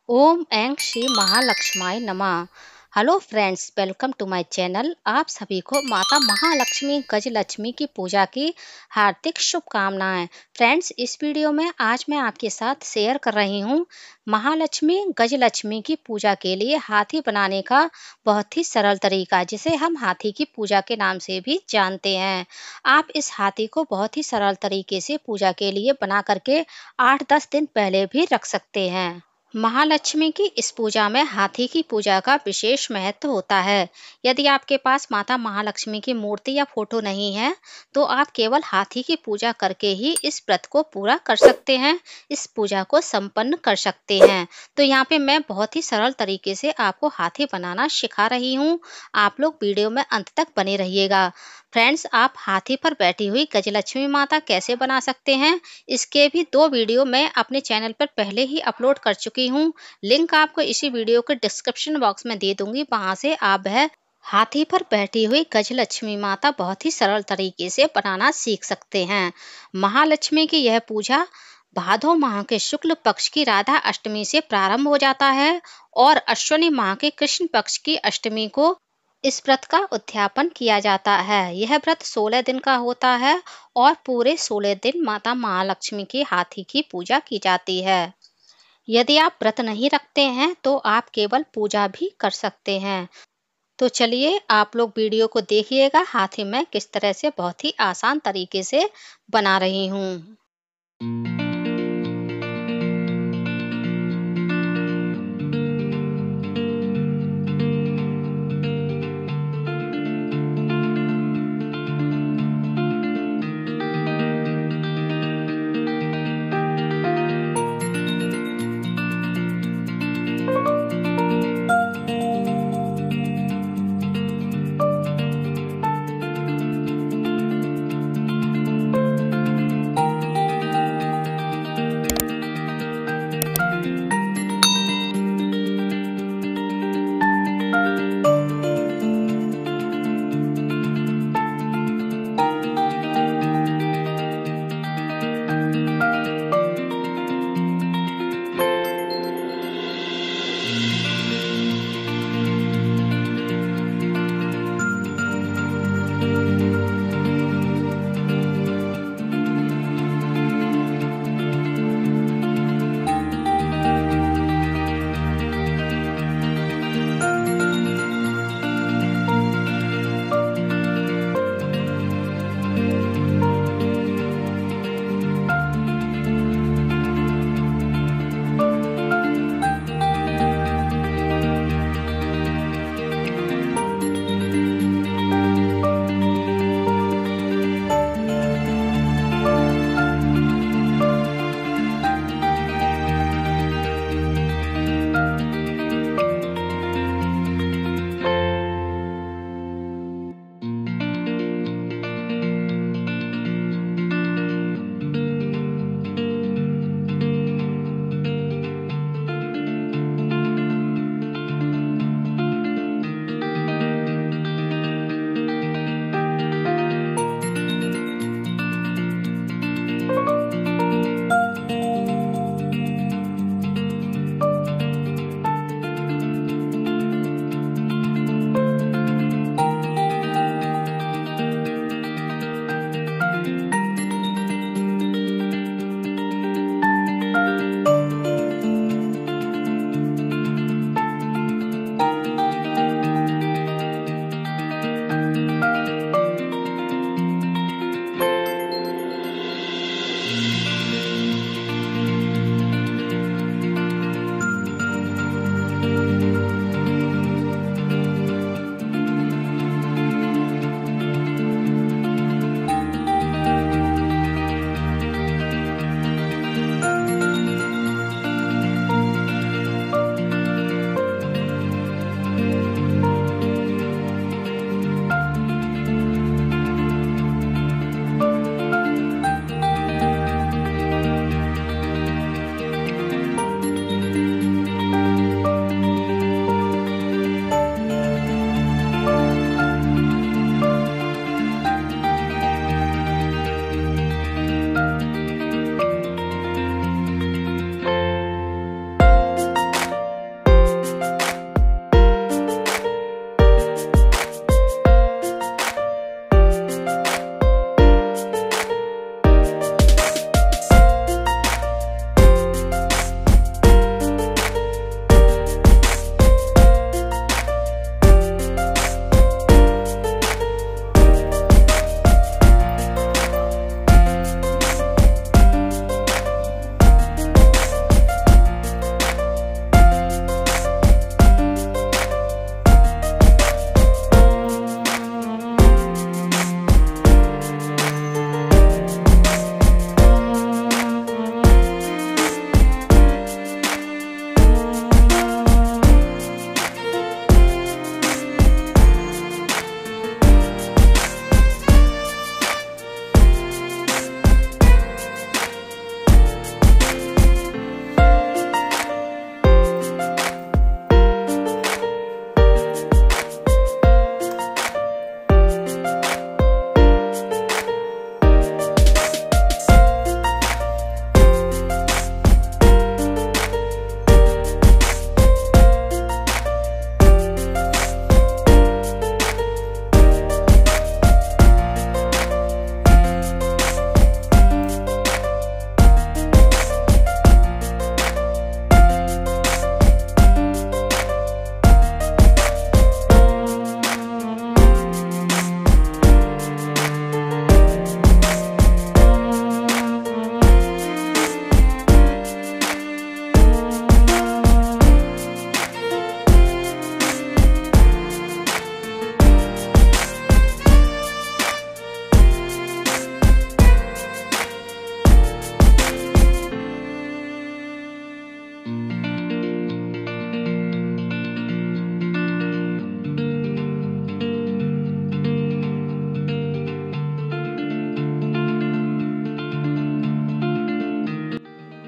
ओम ऐं श्री महालक्ष्माय नमः। Hello friends, welcome to my channel. आप सभी को माता महालक्ष्मी गजलक्ष्मी की पूजा की हार्दिक शुभकामनाएं। फ्रेंड्स, इस वीडियो में आज मैं आपके साथ शेयर कर रही हूं महालक्ष्मी गजलक्ष्मी की पूजा के लिए हाथी बनाने का बहुत ही सरल तरीका, जिसे हम हाथी की पूजा के नाम से भी जानते हैं। आप इस हाथी को बहुत ही सरल तरीके से पूजा के लिए बना करके 8-10 दिन पहले भी रख सकते हैं। महालक्ष्मी की इस पूजा में हाथी की पूजा का विशेष महत्व होता है। यदि आपके पास माता महालक्ष्मी की मूर्ति या फोटो नहीं है, तो आप केवल हाथी की पूजा करके ही इस व्रत को पूरा कर सकते हैं, इस पूजा को संपन्न कर सकते हैं। तो यहाँ पे मैं बहुत ही सरल तरीके से आपको हाथी बनाना सिखा रही हूँ। आप लोग वीडियो में अंत तक बने रहिएगा। फ्रेंड्स, आप हाथी पर बैठी हुई गजलक्ष्मी माता कैसे बना सकते हैं, इसके भी 2 वीडियो मैं अपने चैनल पर पहले ही अपलोड कर चुकी हूँ। लिंक आपको इसी वीडियो के डिस्क्रिप्शन बॉक्स में दे दूंगी, वहां से आप वह हाथी पर बैठी हुई गजलक्ष्मी माता बहुत ही सरल तरीके से बनाना सीख सकते हैं। महालक्ष्मी की यह पूजा भादो माह के शुक्ल पक्ष की राधा अष्टमी से प्रारंभ हो जाता है और अश्विनी माह के कृष्ण पक्ष की अष्टमी को इस व्रत का उद्यापन किया जाता है। यह व्रत 16 दिन का होता है और पूरे 16 दिन माता महालक्ष्मी की हाथी की पूजा की जाती है। यदि आप व्रत नहीं रखते हैं तो आप केवल पूजा भी कर सकते हैं। तो चलिए आप लोग वीडियो को देखिएगा, हाथी मैं किस तरह से बहुत ही आसान तरीके से बना रही हूँ।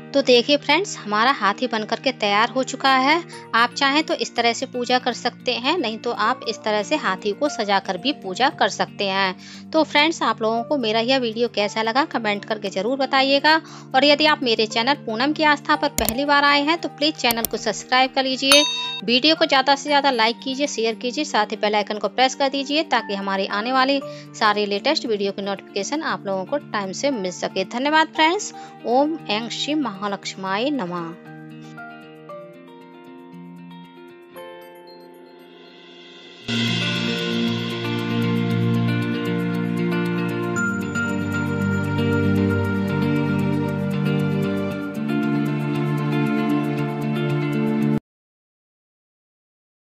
तो देखिए फ्रेंड्स, हमारा हाथी बनकर के तैयार हो चुका है। आप चाहें तो इस तरह से पूजा कर सकते हैं, नहीं तो आप इस तरह से हाथी को सजाकर भी पूजा कर सकते हैं। तो फ्रेंड्स, आप लोगों को मेरा यह वीडियो कैसा लगा कमेंट करके जरूर बताइएगा। और यदि आप मेरे चैनल पूनम की आस्था पर पहली बार आए हैं तो प्लीज़ चैनल को सब्सक्राइब कर लीजिए। वीडियो को ज़्यादा से ज़्यादा लाइक कीजिए, शेयर कीजिए, साथ ही बेल आइकन को प्रेस कर दीजिए ताकि हमारी आने वाली सारी लेटेस्ट वीडियो की नोटिफिकेशन आप लोगों को टाइम से मिल सके। धन्यवाद फ्रेंड्स। ओम ऐं श्री महालक्ष्मी नमः।